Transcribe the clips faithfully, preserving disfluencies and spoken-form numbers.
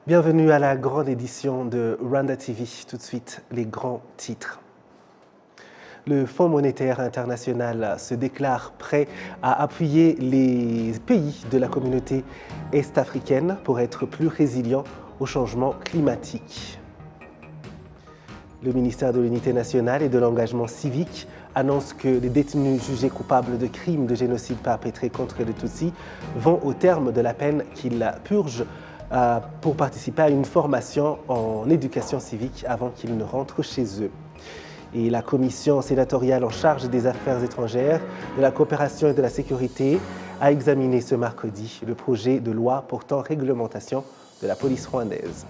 Bienvenue à la grande édition de Rwanda T V. Tout de suite, les grands titres. Le Fonds monétaire international se déclare prêt à appuyer les pays de la communauté est-africaine pour être plus résilients au changement climatique. Le ministère de l'Unité nationale et de l'engagement civique annonce que les détenus jugés coupables de crimes de génocide perpétrés contre les Tutsis vont au terme de la peine qu'ils purgent euh, pour participer à une formation en éducation civique avant qu'ils ne rentrent chez eux. Et la commission sénatoriale en charge des affaires étrangères, de la coopération et de la sécurité a examiné ce mercredi le projet de loi portant réglementation de la police rwandaise.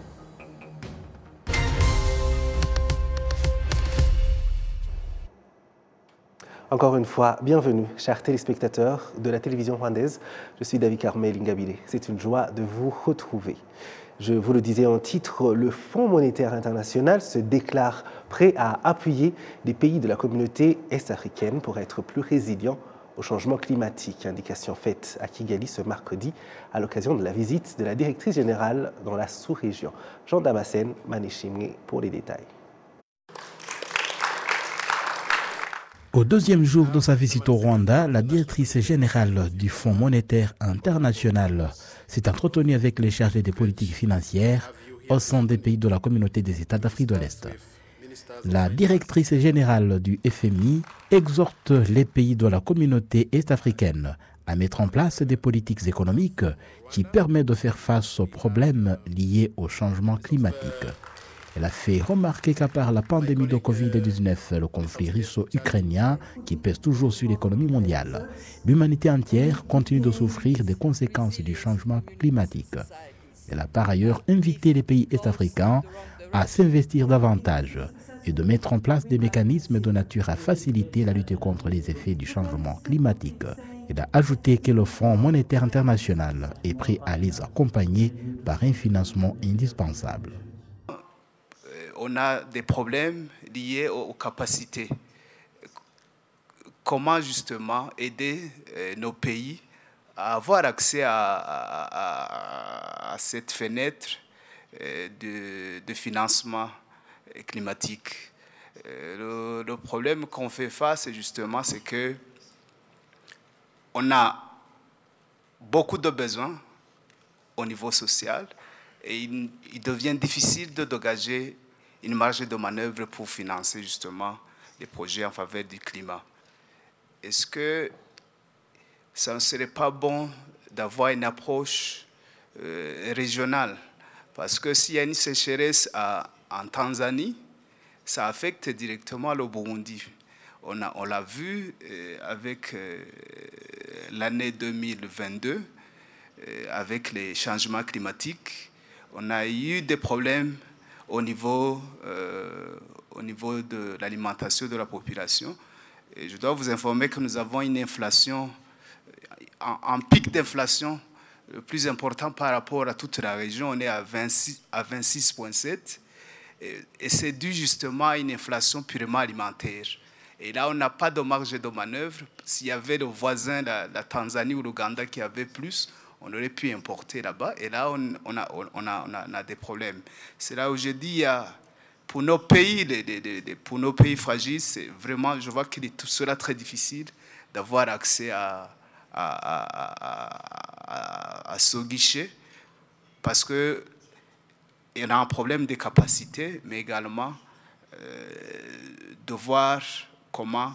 Encore une fois, bienvenue, chers téléspectateurs de la télévision rwandaise. Je suis David Carmel Ingabire. C'est une joie de vous retrouver. Je vous le disais en titre, le Fonds monétaire international se déclare prêt à appuyer les pays de la communauté est-africaine pour être plus résilients au changement climatique. Indication faite à Kigali ce mercredi à l'occasion de la visite de la directrice générale dans la sous-région. Jean Damascène Manishimwe pour les détails. Au deuxième jour de sa visite au Rwanda, la directrice générale du Fonds monétaire international s'est entretenue avec les chargés des politiques financières au sein des pays de la communauté des États d'Afrique de l'Est. La directrice générale du F M I exhorte les pays de la communauté est-africaine à mettre en place des politiques économiques qui permettent de faire face aux problèmes liés au changement climatique. Elle a fait remarquer qu'à part la pandémie de covid dix-neuf, le conflit russo-ukrainien qui pèse toujours sur l'économie mondiale, l'humanité entière continue de souffrir des conséquences du changement climatique. Elle a par ailleurs invité les pays est-africains à s'investir davantage et de mettre en place des mécanismes de nature à faciliter la lutte contre les effets du changement climatique. Elle a ajouté que le Fonds monétaire international est prêt à les accompagner par un financement indispensable. On a des problèmes liés aux capacités. Comment justement aider nos pays à avoir accès à, à, à, à cette fenêtre de, de financement climatique. Le, le problème qu'on fait face, justement, c'est que on a beaucoup de besoins au niveau social et il, il devient difficile de dégager une marge de manœuvre pour financer justement les projets en faveur du climat. Est-ce que ça ne serait pas bon d'avoir une approche euh, régionale? Parce que s'il y a une sécheresse à, en Tanzanie, ça affecte directement le Burundi. On, a, on l'a vu euh, avec euh, l'année deux mille vingt-deux, euh, avec les changements climatiques. On a eu des problèmes au niveau, euh, au niveau de l'alimentation de la population. Et je dois vous informer que nous avons une inflation, un, un pic d'inflation le plus important par rapport à toute la région. On est à vingt-six virgule sept et, et c'est dû justement à une inflation purement alimentaire. Et là, on n'a pas de marge de manœuvre. S'il y avait le voisin, la, la Tanzanie ou l'Ouganda qui avait plus, on aurait pu importer là-bas. Et là, on, on, a, on, a, on, a, on a des problèmes. C'est là où je dis, il y a, pour nos pays, les, les, les, pour nos pays fragiles, c'est vraiment, je vois qu'il est tout cela très difficile d'avoir accès à, à, à, à, à ce guichet, parce qu'il y a un problème de capacité, mais également euh, de voir comment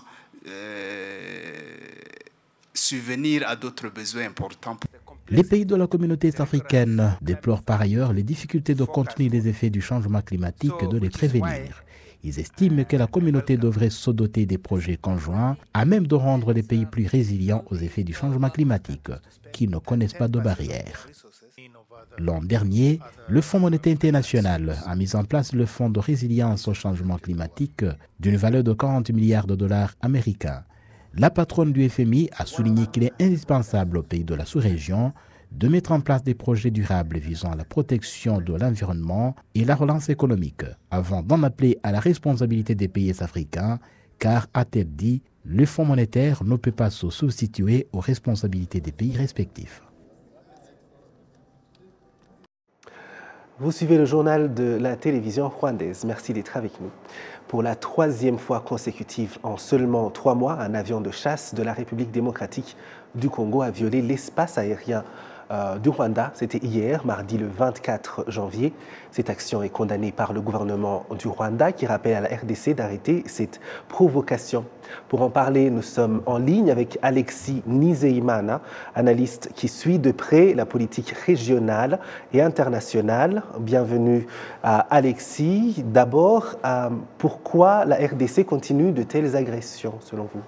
euh, subvenir à d'autres besoins importants. Les pays de la communauté africaine déplorent par ailleurs les difficultés de contenir les effets du changement climatique et de les prévenir. Ils estiment que la communauté devrait se doter des projets conjoints à même de rendre les pays plus résilients aux effets du changement climatique, qui ne connaissent pas de barrières. L'an dernier, le Fonds monétaire international a mis en place le Fonds de résilience au changement climatique d'une valeur de quarante milliards de dollars américains. La patronne du F M I a souligné qu'il est indispensable aux pays de la sous-région de mettre en place des projets durables visant à la protection de l'environnement et la relance économique, avant d'en appeler à la responsabilité des pays africains, car, a-t-elle dit, le Fonds monétaire ne peut pas se substituer aux responsabilités des pays respectifs. Vous suivez le journal de la télévision rwandaise. Merci d'être avec nous. Pour la troisième fois consécutive en seulement trois mois, un avion de chasse de la République démocratique du Congo a violé l'espace aérien euh, du Rwanda. C'était hier, mardi le vingt-quatre janvier. Cette action est condamnée par le gouvernement du Rwanda qui rappelle à la R D C d'arrêter cette provocation. Pour en parler, nous sommes en ligne avec Alexis Nizeimana, analyste qui suit de près la politique régionale et internationale. Bienvenue à Alexis. D'abord, euh, pourquoi la R D C continue de telles agressions, selon vous?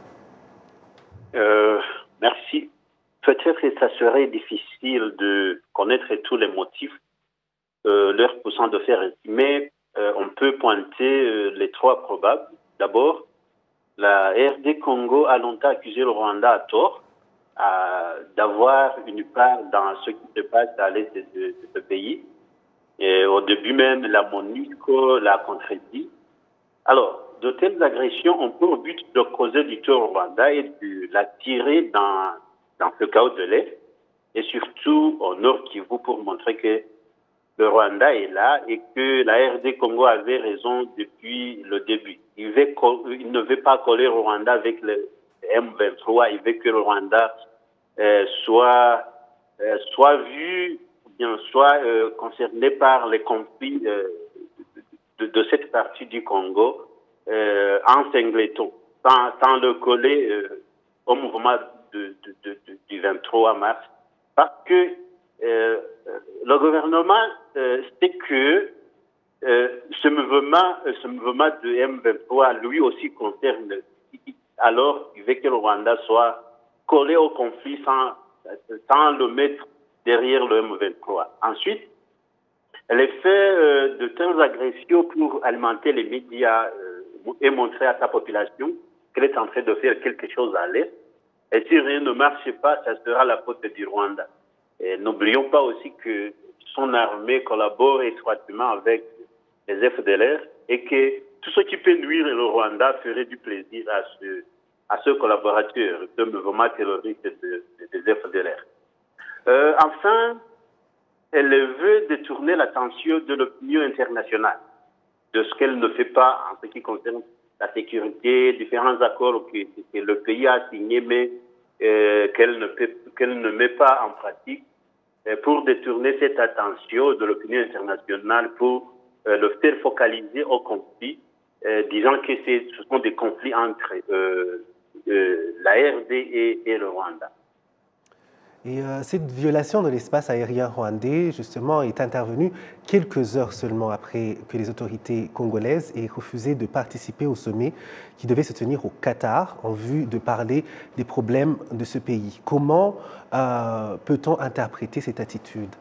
euh, Merci. Peut-être que ça serait difficile de connaître tous les motifs euh, leur poussant de faire ainsi, mais euh, on peut pointer euh, les trois probables. D'abord, la R D Congo a longtemps accusé le Rwanda à tort d'avoir une part dans ce qui se passe à l'est de, de, de ce pays. Et au début même, la MONUSCO l'a contredit. Alors, de telles agressions ont pour but de causer du tort au Rwanda et de l'attirer dans, dans ce chaos de l'Est, et surtout au Nord Kivu pour montrer que le Rwanda est là et que la R D Congo avait raison depuis le début. Il, veut, il ne veut pas coller le Rwanda avec le M vingt-trois, il veut que le Rwanda euh, soit, euh, soit vu, ou bien soit euh, concerné par les conflits euh, de, de cette partie du Congo euh, en singleton, sans, sans le coller euh, au mouvement de, de, de, de, du vingt-trois mars, parce que euh, le gouvernement euh, sait que euh, ce mouvement, ce mouvement de M vingt-trois, lui aussi concerne. Alors, il veut que le Rwanda soit collé au conflit sans, sans le mettre derrière le M vingt-trois. Ensuite, l'effet euh, de telles agressions pour alimenter les médias euh, et montrer à sa population qu'elle est en train de faire quelque chose à l'Est. Et si rien ne marche pas, ça sera la faute du Rwanda. Et n'oublions pas aussi que son armée collabore étroitement avec les F D L R et que tout ce qui peut nuire le Rwanda ferait du plaisir à ce, à ce collaborateur de mouvement terroriste de, de, des F D L R. Euh, enfin, elle veut détourner l'attention de l'opinion internationale de ce qu'elle ne fait pas en ce qui concerne la sécurité, différents accords que, que le pays a signés, mais euh, qu'elle ne, qu'elle ne met pas en pratique, euh, pour détourner cette attention de l'opinion internationale pour euh, le faire focaliser au conflit, euh, disant que ce sont des conflits entre euh, euh, la R D et, et le Rwanda. Et euh, cette violation de l'espace aérien rwandais, justement, est intervenue quelques heures seulement après que les autorités congolaises aient refusé de participer au sommet qui devait se tenir au Qatar en vue de parler des problèmes de ce pays. Comment euh, peut-on interpréter cette attitude?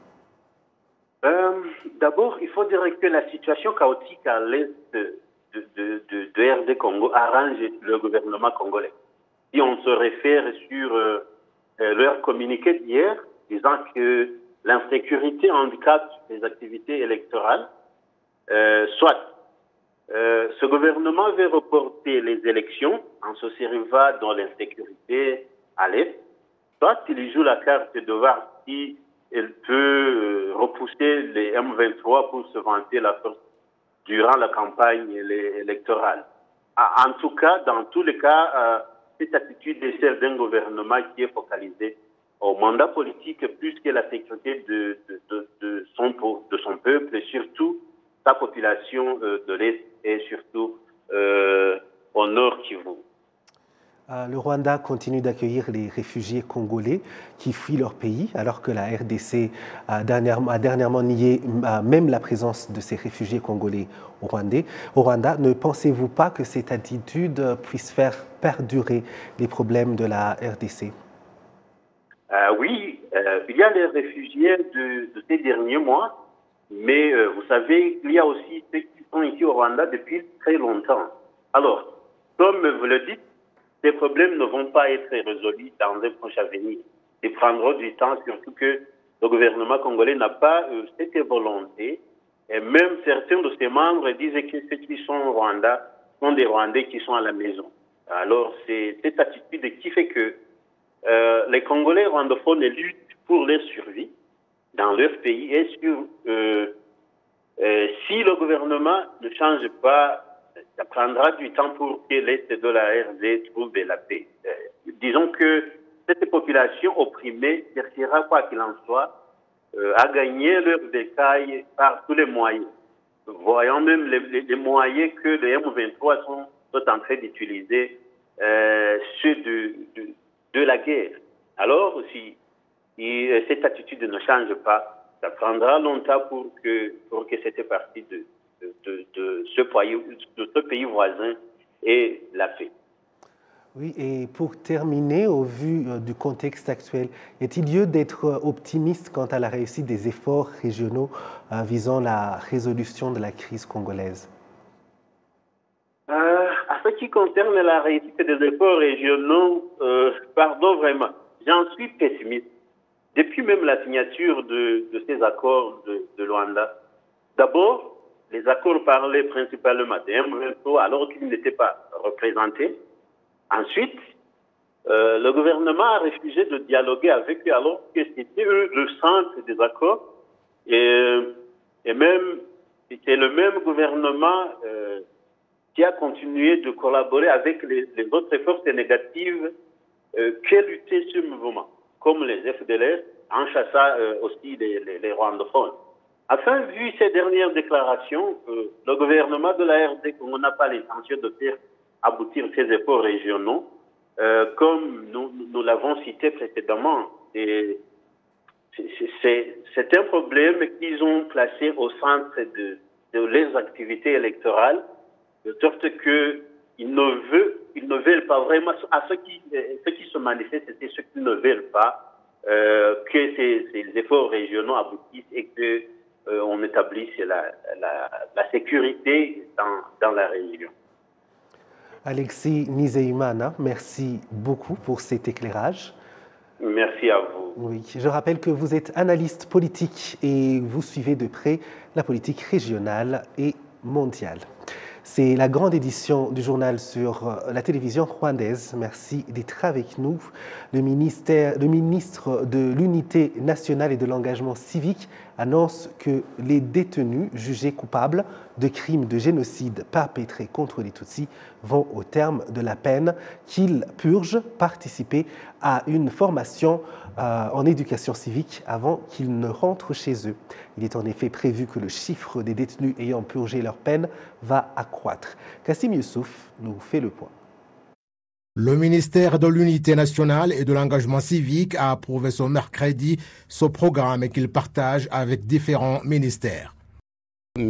euh, D'abord, il faut dire que la situation chaotique à l'est de, de, de, de, de R D Congo arrange le gouvernement congolais. Si on se réfère sur euh, leur communiqué d'hier, disant que l'insécurité handicape les activités électorales, euh, soit euh, ce gouvernement veut reporter les élections en se servant dans l'insécurité à l'Est, soit il joue la carte de voir si il peut repousser les M vingt-trois pour se vanter la force durant la campagne électorale. En tout cas, dans tous les cas, euh, cette attitude est celle d'un gouvernement qui est focalisé au mandat politique plus que la sécurité de, de, de, de, son, de son peuple et surtout sa population euh, de l'Est et surtout euh, au Nord Kivu. Euh, le Rwanda continue d'accueillir les réfugiés congolais qui fuient leur pays, alors que la R D C a dernièrement, a dernièrement nié euh, même la présence de ces réfugiés congolais au Rwanda. Au Rwanda, ne pensez-vous pas que cette attitude puisse faire perdurer les problèmes de la R D C? euh, Oui, euh, il y a les réfugiés de, de ces derniers mois, mais euh, vous savez, il y a aussi ceux qui sont ici au Rwanda depuis très longtemps. Alors, comme vous le dites, ces problèmes ne vont pas être résolus dans un proche avenir. Ils prendront du temps, surtout que le gouvernement congolais n'a pas euh, cette volonté. Et même certains de ses membres disent que ceux qui sont au Rwanda sont des Rwandais qui sont à la maison. Alors, c'est cette attitude qui fait que euh, les Congolais rwandophones luttent pour leur survie dans leur pays et sur euh, si le gouvernement ne change pas, ça prendra du temps pour que l'Est de la R D trouve la paix. Euh, disons que cette population opprimée cherchera, quoi qu'il en soit, euh, à gagner leur bécaille par tous les moyens. Voyons même les, les, les moyens que les M vingt-trois sont, sont en train d'utiliser, euh, ceux de, de, de la guerre. Alors, si, si cette attitude ne change pas, ça prendra longtemps pour que, pour que cette partie de, de, de, de, ce pays, de ce pays voisin ait la paix. Oui, et pour terminer, au vu du contexte actuel, est-il lieu d'être optimiste quant à la réussite des efforts régionaux euh, visant la résolution de la crise congolaise? euh, À ce qui concerne la réussite des efforts régionaux, euh, pardon vraiment, j'en suis pessimiste. Depuis même la signature de, de ces accords de, de Luanda, d'abord, les accords parlaient principalement des M vingt-trois alors qu'ils n'étaient pas représentés. Ensuite, euh, le gouvernement a refusé de dialoguer avec eux alors que c'était eux le centre des accords. Et, et même, c'était le même gouvernement euh, qui a continué de collaborer avec les, les autres forces négatives euh, qui luttaient ce mouvement, comme les F D L R, en chassant euh, aussi les, les, les rwandophones. Enfin, vu ces dernières déclarations, euh, le gouvernement de la R D Congo n'a pas l'intention de faire aboutir ces efforts régionaux, euh, comme nous, nous l'avons cité précédemment. Et c'est, c'est un problème qu'ils ont placé au centre de, de leurs activités électorales, de sorte qu'ils ne veulent, ils ne veulent pas vraiment, à ceux qui, ceux qui se manifestent, c'est ceux qui ne veulent pas euh, que ces, ces efforts régionaux aboutissent et que euh, on établisse la, la, la sécurité dans, dans la région. Alexis Nizeimana, merci beaucoup pour cet éclairage. Merci à vous. Oui, je rappelle que vous êtes analyste politique et vous suivez de près la politique régionale et mondiale. C'est la grande édition du journal sur la télévision rwandaise. Merci d'être avec nous. Le, ministère, le ministre de l'Unité nationale et de l'engagement civique annonce que les détenus jugés coupables de crimes de génocide perpétrés contre les Tutsis vont, au terme de la peine qu'ils purgent, participer à une formation euh, en éducation civique avant qu'ils ne rentrent chez eux. Il est en effet prévu que le chiffre des détenus ayant purgé leur peine va accroître. Kassim Youssouf nous fait le point. Le ministère de l'Unité nationale et de l'engagement civique a approuvé ce mercredi ce programme qu'il partage avec différents ministères. Le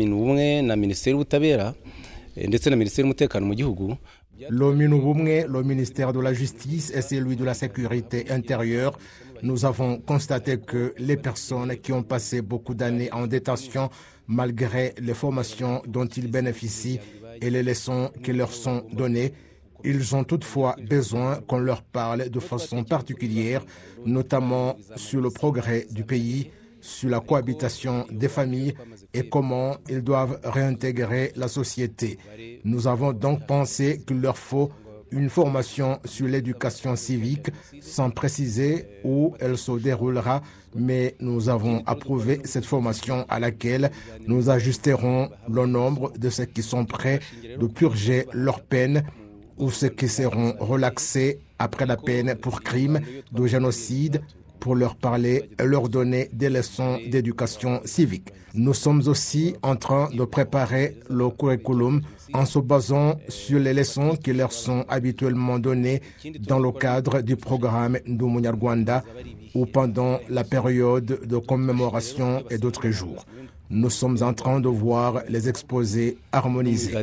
Minubumwe, le ministère de la Justice et celui de la Sécurité intérieure, nous avons constaté que les personnes qui ont passé beaucoup d'années en détention, malgré les formations dont ils bénéficient et les leçons qui leur sont données, ils ont toutefois besoin qu'on leur parle de façon particulière, notamment sur le progrès du pays, sur la cohabitation des familles et comment ils doivent réintégrer la société. Nous avons donc pensé qu'il leur faut une formation sur l'éducation civique, sans préciser où elle se déroulera, mais nous avons approuvé cette formation à laquelle nous ajusterons le nombre de ceux qui sont prêts de purger leur peine ou ceux qui seront relaxés après la peine pour crime de génocide, pour leur parler et leur donner des leçons d'éducation civique. Nous sommes aussi en train de préparer le curriculum en se basant sur les leçons qui leur sont habituellement données dans le cadre du programme Ndumunyarwanda ou pendant la période de commémoration et d'autres jours. Nous sommes en train de voir les exposés harmonisés.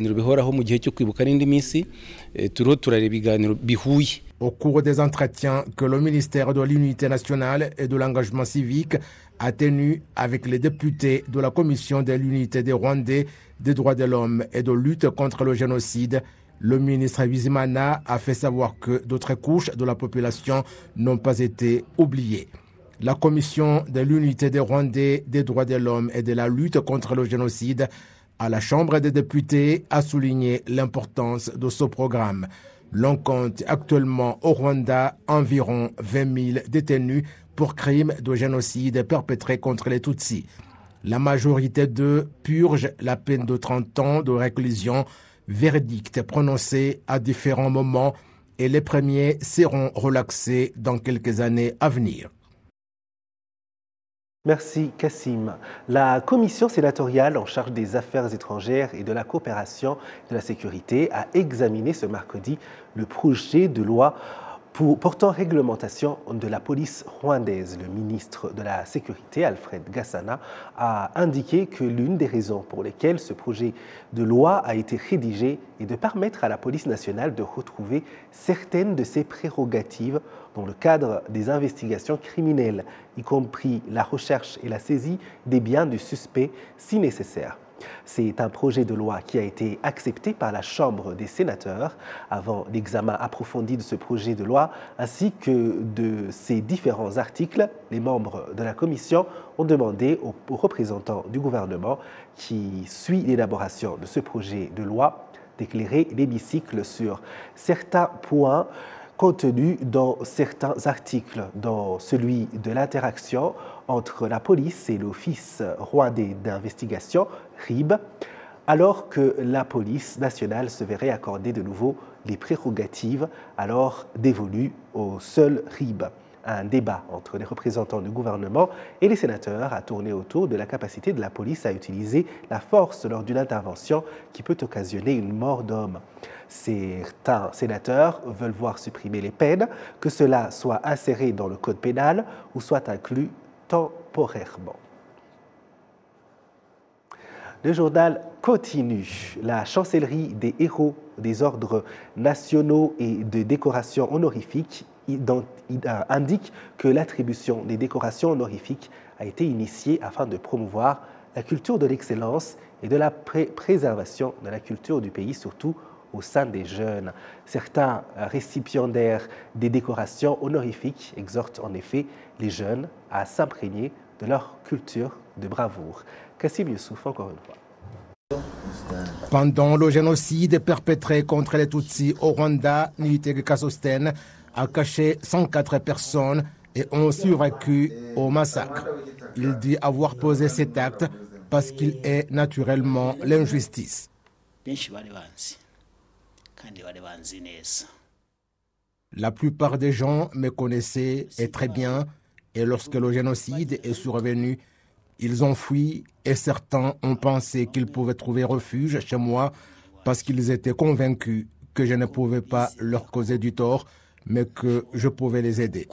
Au cours des entretiens que le ministère de l'Unité nationale et de l'engagement civique a tenus avec les députés de la Commission de l'Unité des Rwandais, des droits de l'homme et de lutte contre le génocide, le ministre Bizimana a fait savoir que d'autres couches de la population n'ont pas été oubliées. La Commission de l'Unité des Rwandais, des droits de l'homme et de la lutte contre le génocide à la Chambre des députés a souligné l'importance de ce programme. L'on compte actuellement au Rwanda environ vingt mille détenus pour crimes de génocide perpétrés contre les Tutsis. La majorité d'eux purgent la peine de trente ans de réclusion, verdict prononcé à différents moments, et les premiers seront relaxés dans quelques années à venir. Merci Kassim. La commission sénatoriale en charge des affaires étrangères et de la coopération et de la sécurité a examiné ce mercredi le projet de loi pour, portant réglementation de la police rwandaise. Le ministre de la Sécurité, Alfred Gassana, a indiqué que l'une des raisons pour lesquelles ce projet de loi a été rédigé est de permettre à la police nationale de retrouver certaines de ses prérogatives dans le cadre des investigations criminelles, y compris la recherche et la saisie des biens du suspect si nécessaire. C'est un projet de loi qui a été accepté par la Chambre des sénateurs avant l'examen approfondi de ce projet de loi ainsi que de ses différents articles. Les membres de la commission ont demandé aux représentants du gouvernement qui suit l'élaboration de ce projet de loi d'éclairer l'hémicycle sur certains points contenus dans certains articles, dans celui de l'interaction entre la police et l'Office rwandais d'investigation, R I B, alors que la police nationale se verrait accorder de nouveau les prérogatives alors dévolues au seul R I B. Un débat entre les représentants du gouvernement et les sénateurs a tourné autour de la capacité de la police à utiliser la force lors d'une intervention qui peut occasionner une mort d'homme. Certains sénateurs veulent voir supprimer les peines, que cela soit inséré dans le code pénal ou soit inclus temporairement. Le journal continue. La chancellerie des héros des ordres nationaux et de décorations honorifiques indique que l'attribution des décorations honorifiques a été initiée afin de promouvoir la culture de l'excellence et de la pré- préservation de la culture du pays, surtout au sein des jeunes. Certains récipiendaires des décorations honorifiques exhortent en effet les jeunes à s'imprégner de leur culture de bravoure. Kassim Youssouf, encore une fois. Pendant le génocide perpétré contre les Tutsis au Rwanda, Niyitege Kasostene a caché cent quatre personnes et ont survécu au massacre. Il dit avoir posé cet acte parce qu'il est naturellement l'injustice. La plupart des gens me connaissaient et très bien, et lorsque le génocide est survenu, ils ont fui et certains ont pensé qu'ils pouvaient trouver refuge chez moi parce qu'ils étaient convaincus que je ne pouvais pas leur causer du tort, mais que je pouvais les aider.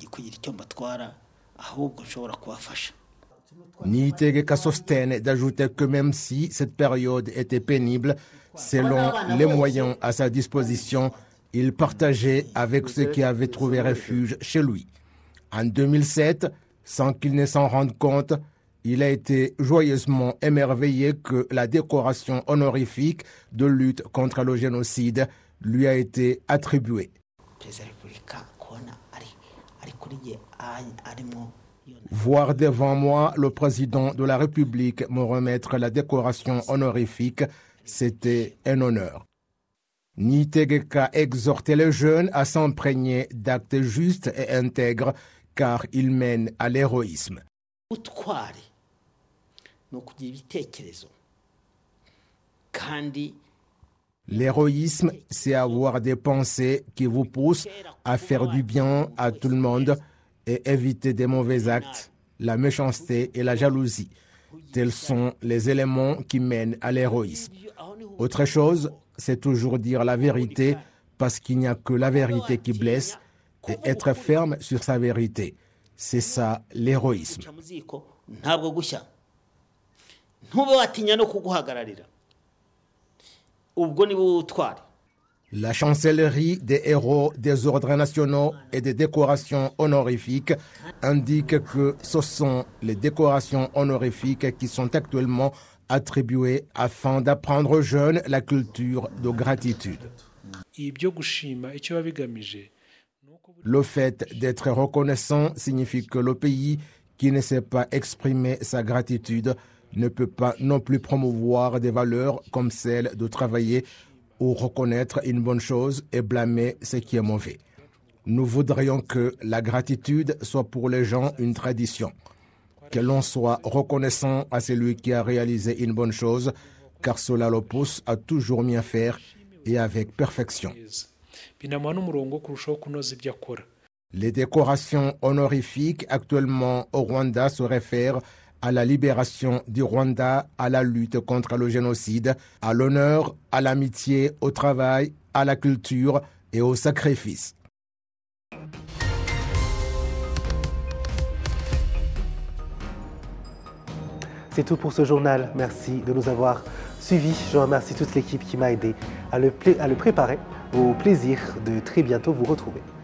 Niyitege Kasostene d'ajouter que même si cette période était pénible, selon les moyens à sa disposition, il partageait avec ceux qui avaient trouvé refuge chez lui. En deux mille sept, sans qu'il ne s'en rende compte, il a été joyeusement émerveillé que la décoration honorifique de lutte contre le génocide lui a été attribuée. Voir devant moi le président de la République me remettre la décoration honorifique, c'était un honneur. Niyitege a exhorté les jeunes à s'imprégner d'actes justes et intègres car ils mènent à l'héroïsme. L'héroïsme, c'est avoir des pensées qui vous poussent à faire du bien à tout le monde et éviter des mauvais actes, la méchanceté et la jalousie. Tels sont les éléments qui mènent à l'héroïsme. Autre chose, c'est toujours dire la vérité parce qu'il n'y a que la vérité qui blesse et être ferme sur sa vérité. C'est ça l'héroïsme. La chancellerie des héros des ordres nationaux et des décorations honorifiques indique que ce sont les décorations honorifiques qui sont actuellement attribuées afin d'apprendre aux jeunes la culture de gratitude. Le fait d'être reconnaissant signifie que le pays qui ne sait pas exprimer sa gratitude ne peut pas non plus promouvoir des valeurs comme celle de travailler ou reconnaître une bonne chose et blâmer ce qui est mauvais. Nous voudrions que la gratitude soit pour les gens une tradition. Que l'on soit reconnaissant à celui qui a réalisé une bonne chose, car cela le pousse à toujours mieux faire et avec perfection. Les décorations honorifiques actuellement au Rwanda se réfèrent à la libération du Rwanda, à la lutte contre le génocide, à l'honneur, à l'amitié, au travail, à la culture et au sacrifice. C'est tout pour ce journal. Merci de nous avoir suivis. Je remercie toute l'équipe qui m'a aidé à le, à le préparer. Au plaisir de très bientôt vous retrouver.